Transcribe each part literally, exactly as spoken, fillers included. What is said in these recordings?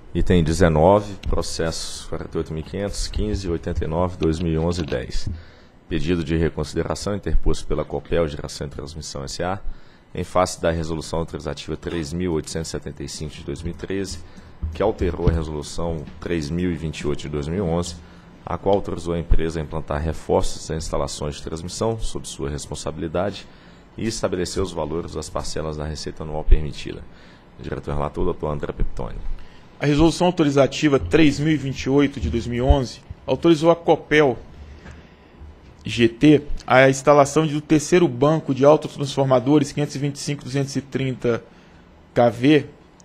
Item dezenove, processos quarenta e oito mil quinhentos, quinze, oitenta e nove, dois mil e onze, dez. Pedido de reconsideração interposto pela Copel Geração e Transmissão S A em face da Resolução Autorizativa três mil oitocentos e setenta e cinco de dois mil e treze, que alterou a Resolução três mil e vinte e oito de dois mil e onze, a qual autorizou a empresa a implantar reforços em instalações de transmissão sob sua responsabilidade e estabeleceu os valores das parcelas da receita anual permitida. Diretor relator, doutor André Peptoni. A Resolução Autorizativa três mil e vinte e oito de dois mil e onze autorizou a Copel G T a instalação do terceiro banco de autotransformadores quinhentos e vinte e cinco, duzentos e trinta kV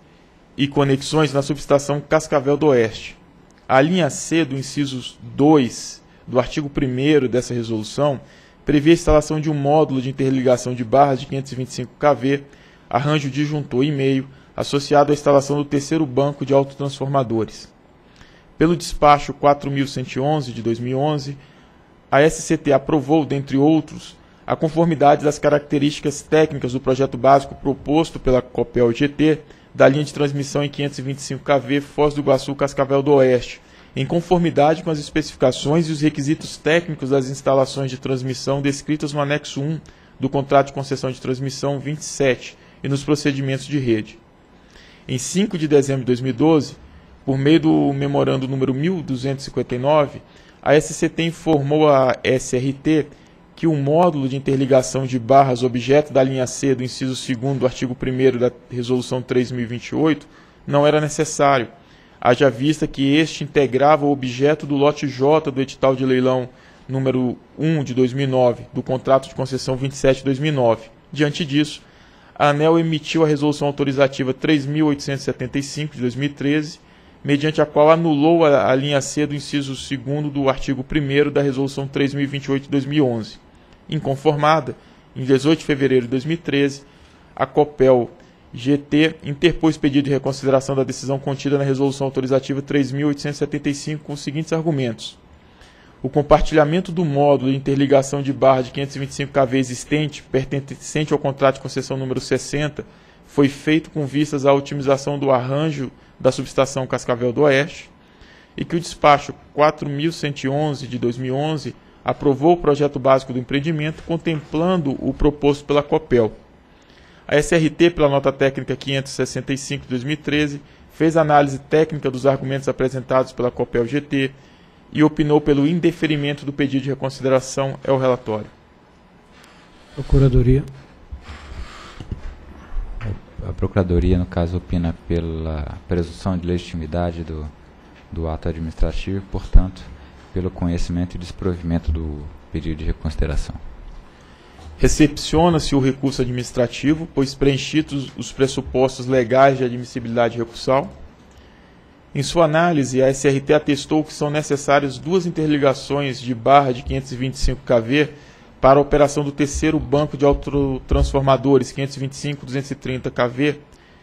e conexões na subestação Cascavel do Oeste. A linha C do inciso dois do artigo primeiro dessa resolução prevê a instalação de um módulo de interligação de barras de quinhentos e vinte e cinco kV, arranjo disjuntor e meio, associado à instalação do terceiro banco de autotransformadores. Pelo despacho quatro mil cento e onze de dois mil e onze, a S C T aprovou, dentre outros, a conformidade das características técnicas do projeto básico proposto pela Copel G T da linha de transmissão em quinhentos e vinte e cinco kV Foz do Iguaçu Cascavel do Oeste, em conformidade com as especificações e os requisitos técnicos das instalações de transmissão descritas no anexo um do contrato de concessão de transmissão vinte e sete e nos procedimentos de rede. Em cinco de dezembro de dois mil e doze, por meio do memorando número mil duzentos e cinquenta e nove, a S C T informou à S R T que o módulo de interligação de barras objeto da linha C do inciso segundo do artigo primeiro da Resolução três mil e vinte e oito não era necessário, haja vista que este integrava o objeto do lote J do edital de leilão número um de dois mil e nove, do contrato de concessão vinte e sete de dois mil e nove. Diante disso, a ANEEL emitiu a Resolução Autorizativa três mil oitocentos e setenta e cinco de dois mil e treze, mediante a qual anulou a, a linha C do inciso segundo do artigo primeiro da Resolução três mil e vinte e oito de dois mil e onze. Inconformada, em dezoito de fevereiro de dois mil e treze, a Copel G T interpôs pedido de reconsideração da decisão contida na Resolução Autorizativa três mil oitocentos e setenta e cinco com os seguintes argumentos. O compartilhamento do módulo de interligação de barra de quinhentos e vinte e cinco kV existente, pertencente ao contrato de concessão número sessenta, foi feito com vistas à otimização do arranjo da subestação Cascavel do Oeste, e que o despacho quatro mil cento e onze de dois mil e onze aprovou o projeto básico do empreendimento, contemplando o proposto pela Copel. A S R T, pela nota técnica quinhentos e sessenta e cinco de dois mil e treze, fez análise técnica dos argumentos apresentados pela Copel G T e opinou pelo indeferimento do pedido de reconsideração ao relatório. Procuradoria. A Procuradoria, no caso, opina pela presunção de legitimidade do, do ato administrativo e, portanto, pelo conhecimento e desprovimento do pedido de reconsideração. Recepciona-se o recurso administrativo, pois preenchidos os pressupostos legais de admissibilidade recursal. Em sua análise, a S R T atestou que são necessárias duas interligações de barra de quinhentos e vinte e cinco kV para a operação do terceiro banco de autotransformadores quinhentos e vinte e cinco, duzentos e trinta kV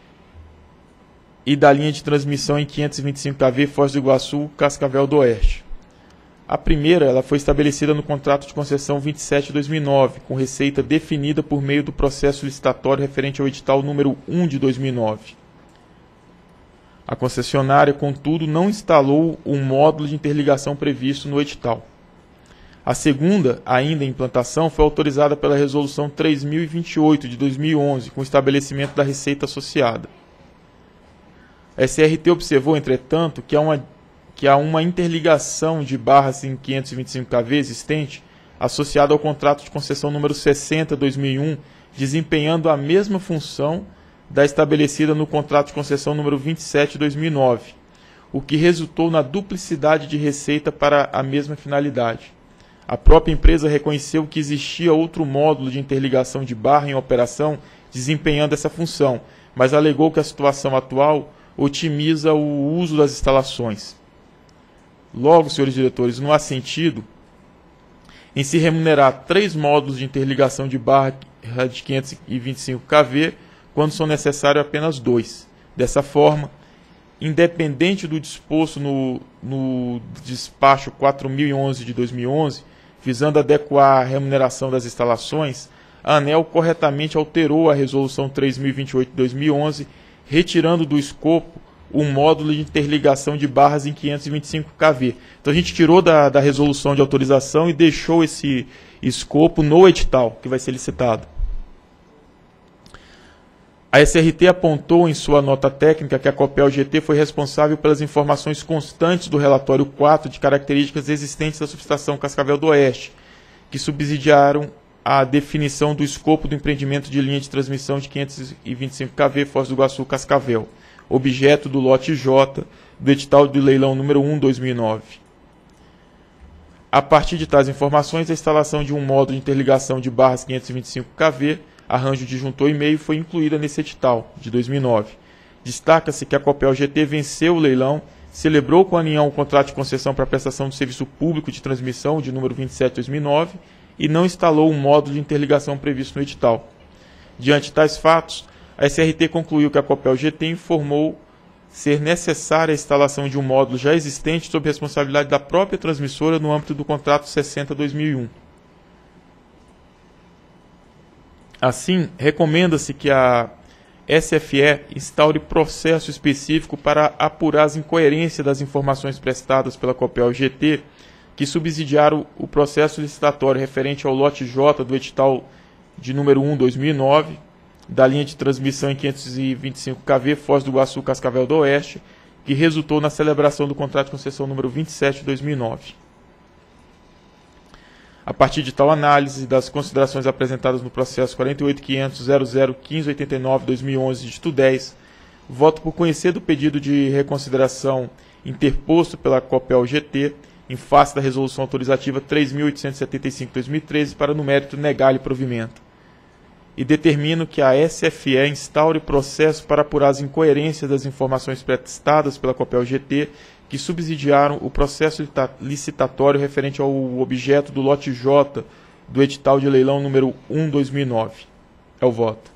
e da linha de transmissão em quinhentos e vinte e cinco kV Foz do Iguaçu, Cascavel do Oeste. A primeira ela foi estabelecida no contrato de concessão vinte e sete de dois mil e nove, com receita definida por meio do processo licitatório referente ao edital número um de dois mil e nove. A concessionária, contudo, não instalou o módulo de interligação previsto no edital. A segunda, ainda em implantação, foi autorizada pela Resolução três mil e vinte e oito de dois mil e onze, com o estabelecimento da receita associada. A S R T observou, entretanto, que há uma, que há uma interligação de barras em quinhentos e vinte e cinco kV existente, associada ao contrato de concessão número sessenta de dois mil e um, desempenhando a mesma função da estabelecida no contrato de concessão número vinte e sete de dois mil e nove, o que resultou na duplicidade de receita para a mesma finalidade. A própria empresa reconheceu que existia outro módulo de interligação de barra em operação desempenhando essa função, mas alegou que a situação atual otimiza o uso das instalações. Logo, senhores diretores, não há sentido em se remunerar três módulos de interligação de barra de quinhentos e vinte e cinco kV quando são necessários apenas dois. Dessa forma, independente do disposto no, no despacho quatro mil e onze de dois mil e onze, visando adequar a remuneração das instalações, a ANEEL corretamente alterou a Resolução três mil e vinte e oito de dois mil e onze, retirando do escopo um módulo de interligação de barras em quinhentos e vinte e cinco kV. Então a gente tirou da, da resolução de autorização e deixou esse escopo no edital, que vai ser licitado. A S R T apontou em sua nota técnica que a Copel G T foi responsável pelas informações constantes do relatório quatro de características existentes da subestação Cascavel do Oeste, que subsidiaram a definição do escopo do empreendimento de linha de transmissão de quinhentos e vinte e cinco kV Foz do Iguaçu Cascavel, objeto do lote J do edital de leilão número um, dois mil e nove. A partir de tais informações, a instalação de um módulo de interligação de barras quinhentos e vinte e cinco kV, arranjo disjuntor e meio, foi incluída nesse edital de dois mil e nove. Destaca-se que a Copel G T venceu o leilão, celebrou com a União o contrato de concessão para prestação de serviço público de transmissão de número vinte e sete, dois mil e nove e não instalou o módulo de interligação previsto no edital. Diante de tais fatos, a S R T concluiu que a Copel G T informou ser necessária a instalação de um módulo já existente sob responsabilidade da própria transmissora no âmbito do contrato sessenta barra dois mil e um. Assim, recomenda-se que a S F E instaure processo específico para apurar as incoerências das informações prestadas pela Copel G T, que subsidiaram o processo licitatório referente ao lote J do edital de número um, dois mil e nove, da linha de transmissão em quinhentos e vinte e cinco kV Foz do Iguaçu Cascavel do Oeste, que resultou na celebração do contrato de concessão número vinte e sete, dois mil e nove. A partir de tal análise e das considerações apresentadas no processo quarenta e oito ponto quinhentos ponto zero zero ponto quinze oitenta e nove barra dois mil e onze, dígito dez, voto por conhecer do pedido de reconsideração interposto pela Copel G T em face da resolução autorizativa três mil oitocentos e setenta e cinco barra dois mil e treze para, no mérito, negar-lhe provimento. E determino que a S F E instaure processo para apurar as incoerências das informações prestadas pela Copel G T que subsidiaram o processo licitatório referente ao objeto do lote J do edital de leilão número um, dois mil e nove. É o voto.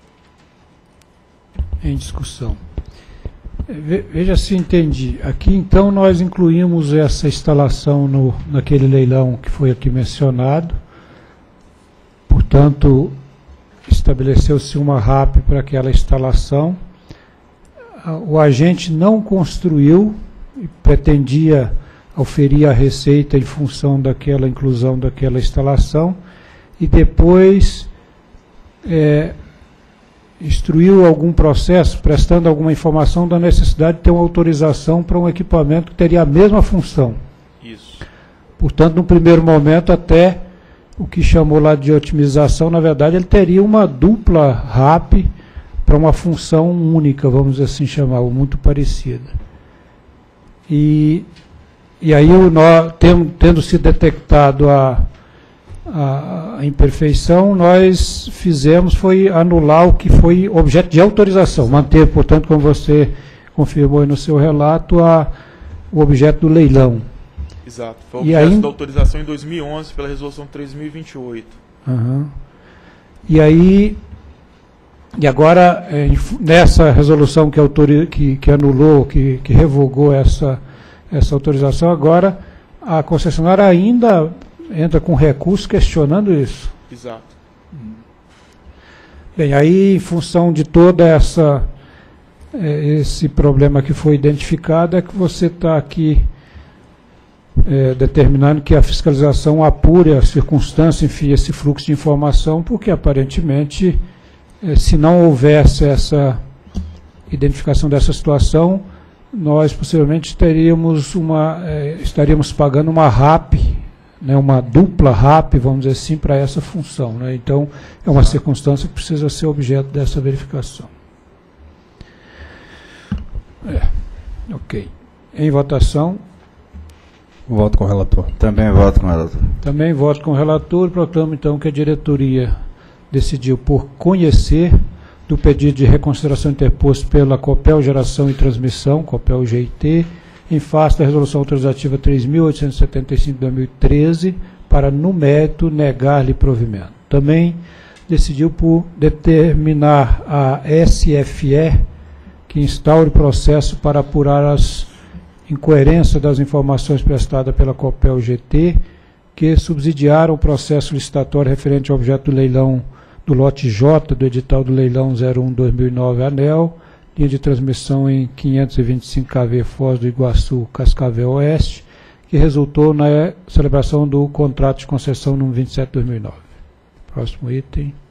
Em discussão. Veja se entendi. Aqui, então, nós incluímos essa instalação no, naquele leilão que foi aqui mencionado. Portanto, estabeleceu-se uma R A P para aquela instalação. O agente não construiu e pretendia oferir a receita em função daquela inclusão daquela instalação, e depois é, instruiu algum processo, prestando alguma informação da necessidade de ter uma autorização para um equipamento que teria a mesma função. Isso. Portanto, no primeiro momento, até o que chamou lá de otimização, na verdade, ele teria uma dupla R A P para uma função única, vamos assim chamar, ou muito parecida. E, e aí, o nó, tendo, tendo se detectado a, a, a imperfeição, nós fizemos, foi anular o que foi objeto de autorização, manter, portanto, como você confirmou aí no seu relato, a, o objeto do leilão. Exato, foi e objeto aí, da autorização em dois mil e onze pela resolução três mil e vinte e oito. Uhum. E aí, e agora, é, nessa resolução que, autori, que, que anulou, que, que revogou essa, essa autorização, agora a concessionária ainda entra com recurso questionando isso. Exato. Bem, aí, em função de toda essa é, esse problema que foi identificado, é que você está aqui É, determinando que a fiscalização apure a circunstância, enfim, esse fluxo de informação, porque aparentemente, é, se não houvesse essa identificação dessa situação, nós possivelmente teríamos uma, é, estaríamos pagando uma R A P, né, uma dupla R A P, vamos dizer assim, para essa função, né? Então, é uma circunstância que precisa ser objeto dessa verificação. É, ok. Em votação. Voto com o relator. Também voto com o relator. Também voto com o relator. Proclamo, então, que a diretoria decidiu por conhecer do pedido de reconsideração interposto pela Copel Geração e Transmissão, Copel G T, em face da resolução autorizativa três mil oitocentos e setenta e cinco barra dois mil e treze, para, no mérito, negar-lhe provimento. Também decidiu por determinar a S F E que instaure processo para apurar as incoerência das informações prestadas pela Copel G T, que subsidiaram o processo licitatório referente ao objeto do leilão do lote J do edital do leilão zero um barra dois mil e nove ANEEL, linha de transmissão em quinhentos e vinte e cinco kV Foz do Iguaçu, Cascavel Oeste, que resultou na celebração do contrato de concessão número vinte e sete barra dois mil e nove. Próximo item.